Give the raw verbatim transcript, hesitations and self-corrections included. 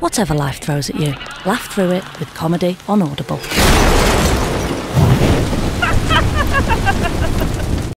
Whatever life throws at you, laugh through it with comedy on Audible.